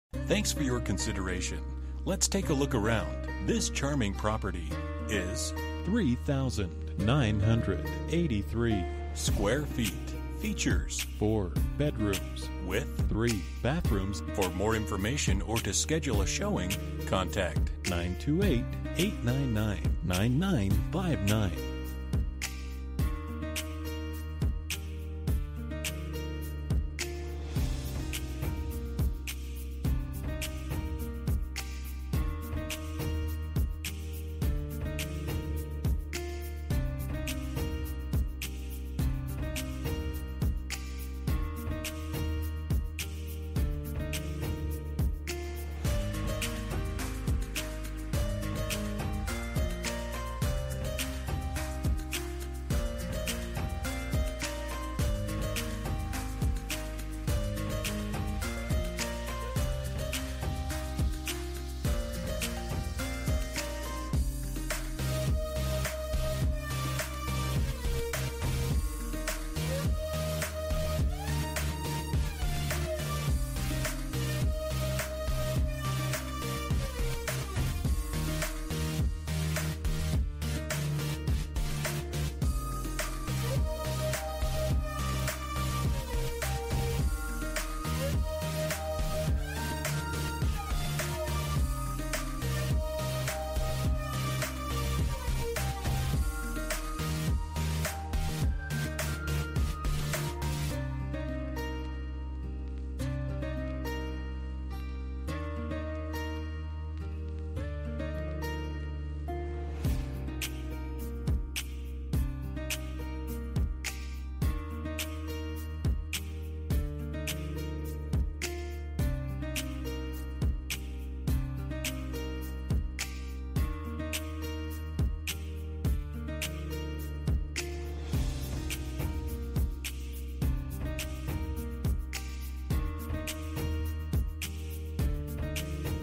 Thanks for your consideration. Let's take a look around. This charming property is 3,983 square feet. Features 4 bedrooms with 3 bathrooms. For more information or to schedule a showing, contact 928-899-9959.